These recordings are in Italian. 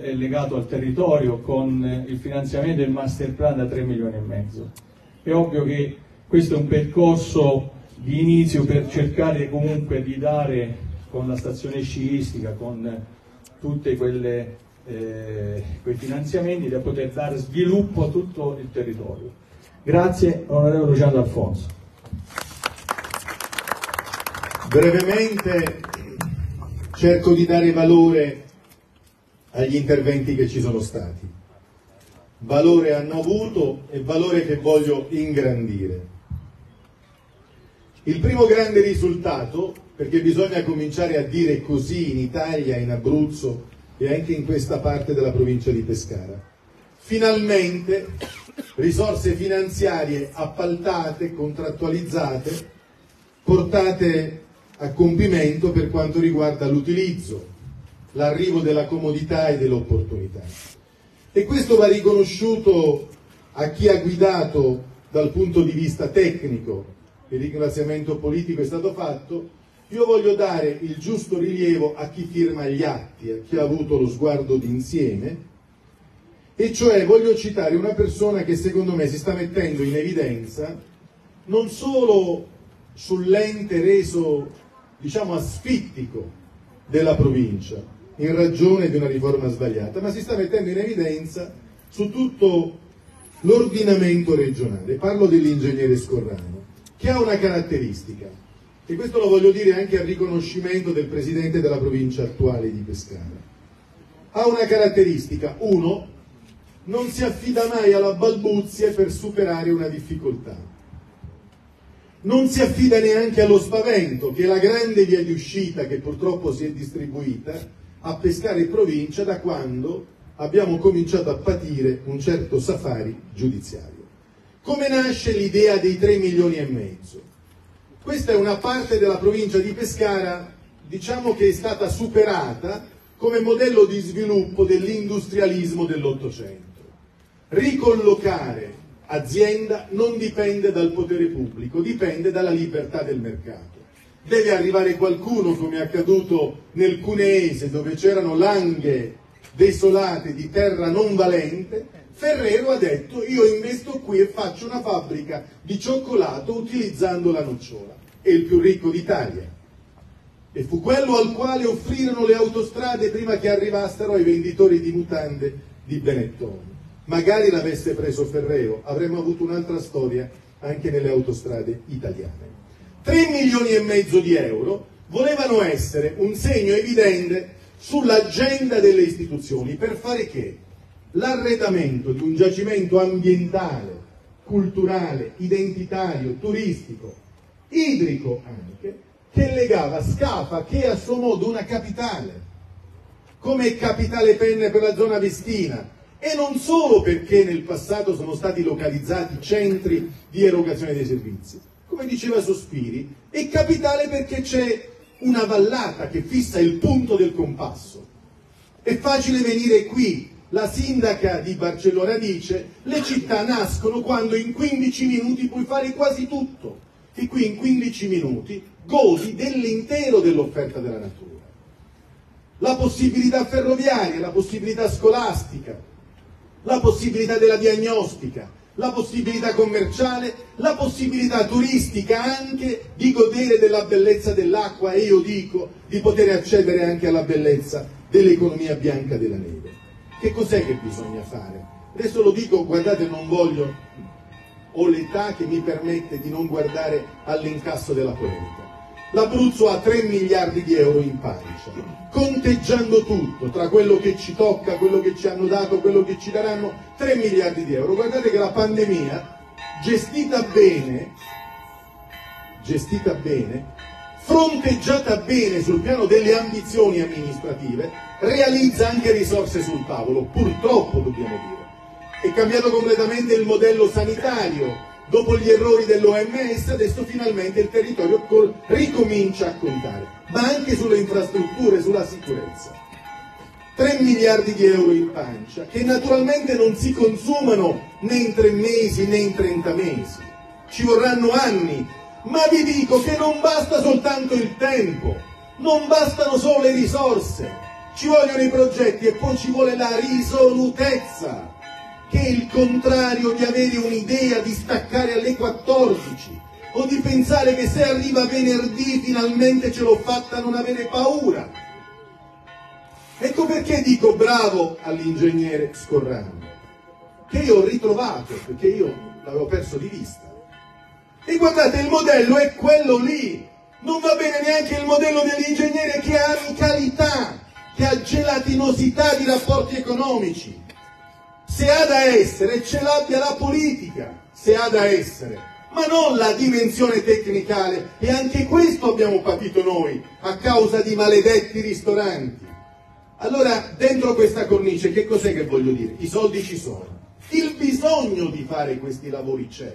è legato al territorio con il finanziamento del master plan da 3,5 milioni. È ovvio che questo è un percorso di inizio per cercare comunque di dare, con la stazione sciistica, con tutti quei finanziamenti, da poter dare sviluppo a tutto il territorio. Grazie, onorevole Luciano D'Alfonso. Brevemente cerco di dare valore agli interventi che ci sono stati. Valore hanno avuto e valore che voglio ingrandire. Il primo grande risultato, perché bisogna cominciare a dire così in Italia, in Abruzzo e anche in questa parte della provincia di Pescara, finalmente risorse finanziarie appaltate, contrattualizzate, portate a compimento per quanto riguarda l'utilizzo, l'arrivo della comodità e dell'opportunità. E questo va riconosciuto a chi ha guidato dal punto di vista tecnico. Il ringraziamento politico è stato fatto. Io voglio dare il giusto rilievo a chi firma gli atti, a chi ha avuto lo sguardo d'insieme, e cioè voglio citare una persona che secondo me si sta mettendo in evidenza non solo sull'ente reso, diciamo, asfittico della provincia in ragione di una riforma sbagliata, ma si sta mettendo in evidenza su tutto l'ordinamento regionale. Parlo dell'ingegnere Scorrano, che ha una caratteristica, e questo lo voglio dire anche a riconoscimento del presidente della provincia attuale di Pescara. Ha una caratteristica: uno, non si affida mai alla balbuzie per superare una difficoltà, non si affida neanche allo spavento, che è la grande via di uscita che purtroppo si è distribuita a Pescara e provincia da quando abbiamo cominciato a patire un certo safari giudiziario. Come nasce l'idea dei 3,5 milioni? Questa è una parte della provincia di Pescara, diciamo, che è stata superata come modello di sviluppo dell'industrialismo dell'Ottocento. Ricollocare azienda non dipende dal potere pubblico, dipende dalla libertà del mercato. Deve arrivare qualcuno, come è accaduto nel Cuneese, dove c'erano langhe desolate di terra non valente. Ferrero ha detto: io investo qui e faccio una fabbrica di cioccolato utilizzando la nocciola. È il più ricco d'Italia. E fu quello al quale offrirono le autostrade prima che arrivassero ai venditori di mutande di Benetton. Magari l'avesse preso Ferrero, avremmo avuto un'altra storia anche nelle autostrade italiane. 3,5 milioni di euro volevano essere un segno evidente sull'agenda delle istituzioni. Per fare che? L'arredamento di un giacimento ambientale, culturale, identitario, turistico, idrico anche, che legava Scafa, che è a suo modo una capitale, come capitale Penne per la zona vestina, e non solo perché nel passato sono stati localizzati centri di erogazione dei servizi, come diceva Sospiri, è capitale perché c'è una vallata che fissa il punto del compasso. È facile venire qui. La sindaca di Barcellona dice: le città nascono quando in 15 minuti puoi fare quasi tutto, e qui in 15 minuti godi dell'intero dell'offerta della natura. La possibilità ferroviaria, la possibilità scolastica, la possibilità della diagnostica, la possibilità commerciale, la possibilità turistica anche di godere della bellezza dell'acqua, e io dico di poter accedere anche alla bellezza dell'economia bianca della neve. Che cos'è che bisogna fare? Adesso lo dico, guardate, non voglio, ho l'età che mi permette di non guardare all'incasso della polemica. L'Abruzzo ha 3 miliardi di euro in pancia, conteggiando tutto, tra quello che ci tocca, quello che ci hanno dato, quello che ci daranno, 3 miliardi di euro. Guardate che la pandemia, gestita bene, fronteggiata bene sul piano delle ambizioni amministrative, realizza anche risorse sul tavolo, purtroppo dobbiamo dire. È cambiato completamente il modello sanitario. Dopo gli errori dell'OMS, adesso finalmente il territorio ricomincia a contare, ma anche sulle infrastrutture, sulla sicurezza. 3 miliardi di euro in pancia, che naturalmente non si consumano né in 3 mesi né in 30 mesi. Ci vorranno anni, ma vi dico che non basta soltanto il tempo, non bastano solo le risorse. ci vogliono i progetti e poi ci vuole la risolutezza, che è il contrario di avere un'idea di staccare alle 14 o di pensare che se arriva venerdì finalmente ce l'ho fatta, non avere paura. Ecco perché dico bravo all'ingegnere Scorrano, che io ho ritrovato, perché io l'avevo perso di vista. E guardate, il modello è quello lì. Non va bene neanche il modello dell'ingegnere che ha amicalità, che ha gelatinosità di rapporti economici. Se ha da essere, ce l'abbia la politica, se ha da essere, ma non la dimensione tecnicale. E anche questo abbiamo patito noi, a causa di maledetti ristoranti. Allora, dentro questa cornice, che cos'è che voglio dire? I soldi ci sono, il bisogno di fare questi lavori c'è.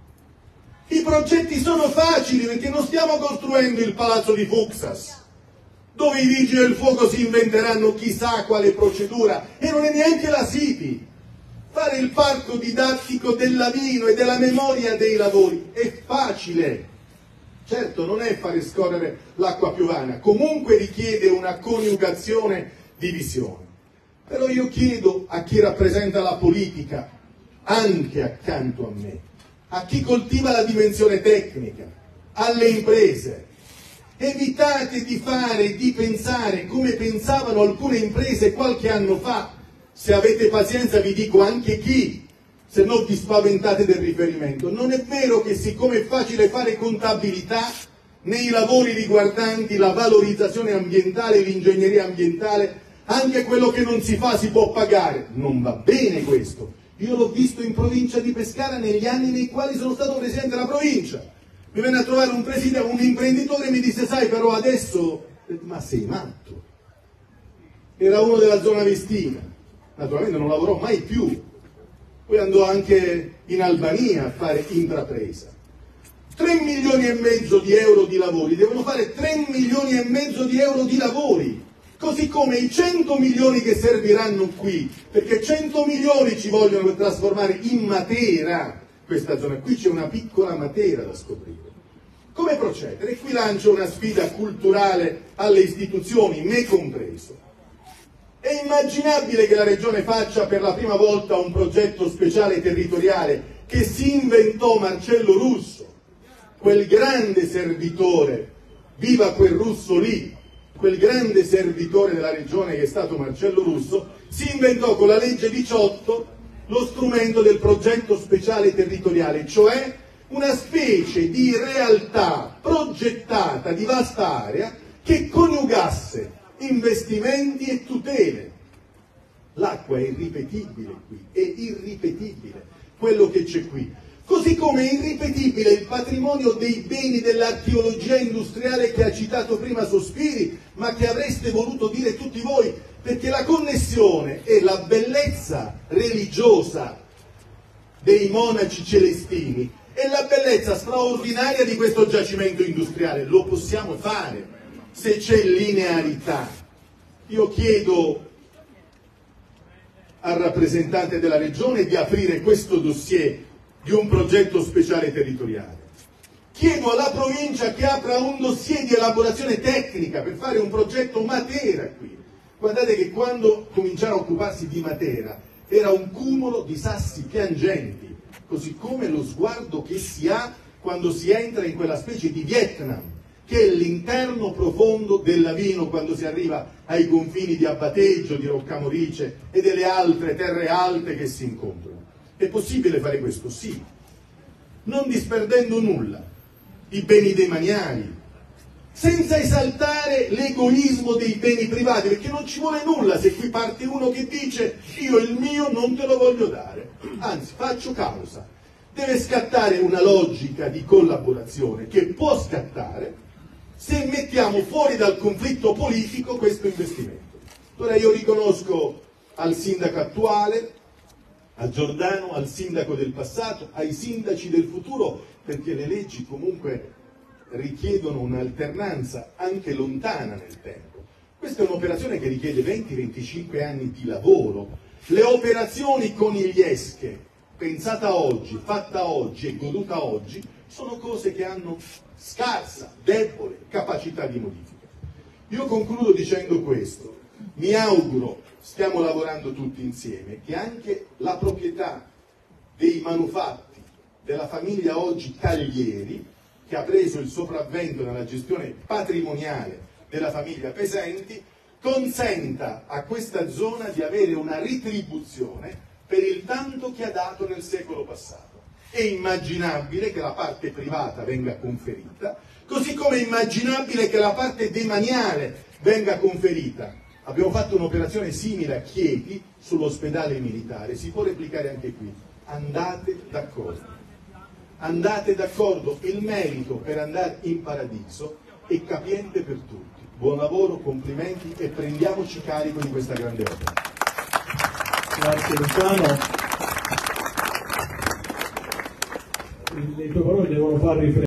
I progetti sono facili perché non stiamo costruendo il palazzo di Fuksas, dove i vigili del fuoco si inventeranno chissà quale procedura, e non è neanche la City. Fare il parco didattico del Lavino e della memoria dei lavori è facile. Certo, non è fare scorrere l'acqua piovana, comunque richiede una coniugazione di visione. Però io chiedo a chi rappresenta la politica, anche accanto a me, a chi coltiva la dimensione tecnica, alle imprese: evitate di fare, di pensare come pensavano alcune imprese qualche anno fa. Se avete pazienza vi dico anche chi, se no vi spaventate del riferimento. Non è vero che siccome è facile fare contabilità nei lavori riguardanti la valorizzazione ambientale, l'ingegneria ambientale, anche quello che non si fa si può pagare. Non va bene questo. Io l'ho visto in provincia di Pescara negli anni nei quali sono stato presidente della provincia. Mi venne a trovare un imprenditore e mi disse: sai, però adesso... Ma sei matto? Era uno della zona Vestina, naturalmente non lavorò mai più, poi andò anche in Albania a fare intrapresa. 3,5 milioni di euro di lavori, devono fare 3,5 milioni di euro di lavori, così come i 100 milioni che serviranno qui, perché 100 milioni ci vogliono per trasformare in Matera questa zona. Qui c'è una piccola Matera da scoprire. Come procedere? E qui lancio una sfida culturale alle istituzioni, me compreso. È immaginabile che la Regione faccia per la prima volta un progetto speciale territoriale che si inventò Marcello Russo, quel grande servitore, viva quel Russo lì, quel grande servitore della Regione che è stato Marcello Russo, si inventò con la legge 18 lo strumento del progetto speciale territoriale, cioè una specie di realtà progettata di vasta area che coniugasse investimenti e tutele. L'acqua è irripetibile qui, è irripetibile quello che c'è qui. Così come è irripetibile il patrimonio dei beni dell'archeologia industriale che ha citato prima Sospiri, ma che avreste voluto dire tutti voi, perché la connessione è la bellezza religiosa dei monaci celestini e la bellezza straordinaria di questo giacimento industriale. Lo possiamo fare se c'è linearità. Io chiedo al rappresentante della Regione di aprire questo dossier di un progetto speciale territoriale. Chiedo alla provincia che apra un dossier di elaborazione tecnica per fare un progetto Matera qui. Guardate che quando cominciarono a occuparsi di Matera era un cumulo di sassi piangenti, così come lo sguardo che si ha quando si entra in quella specie di Vietnam, che è l'interno profondo del Lavino quando si arriva ai confini di Abbateggio, di Roccamorice e delle altre terre alte che si incontrano. È possibile fare questo? Sì, non disperdendo nulla, i beni demaniali, senza esaltare l'egoismo dei beni privati, perché non ci vuole nulla se qui parte uno che dice: io il mio non te lo voglio dare, anzi faccio causa. Deve scattare una logica di collaborazione che può scattare se mettiamo fuori dal conflitto politico questo investimento. Ora io riconosco al sindaco attuale, a Giordano, al sindaco del passato, ai sindaci del futuro, perché le leggi comunque richiedono un'alternanza anche lontana nel tempo. Questa è un'operazione che richiede 20-25 anni di lavoro. Le operazioni conigliesche, pensata oggi, fatta oggi e goduta oggi, sono cose che hanno scarsa, debole capacità di modifica. Io concludo dicendo questo: Mi auguro, stiamo lavorando tutti insieme, che anche la proprietà dei manufatti della famiglia oggi Taglieri, che ha preso il sopravvento nella gestione patrimoniale della famiglia Pesenti, consenta a questa zona di avere una retribuzione per il tanto che ha dato nel secolo passato. È immaginabile che la parte privata venga conferita, così come è immaginabile che la parte demaniale venga conferita. Abbiamo fatto un'operazione simile a Chieti sull'ospedale militare, si può replicare anche qui. Andate d'accordo. Andate d'accordo, il merito per andare in paradiso è capiente per tutti. Buon lavoro, complimenti e prendiamoci carico di questa grande opera. Grazie Luciano. Le tue parole devono far riflettere.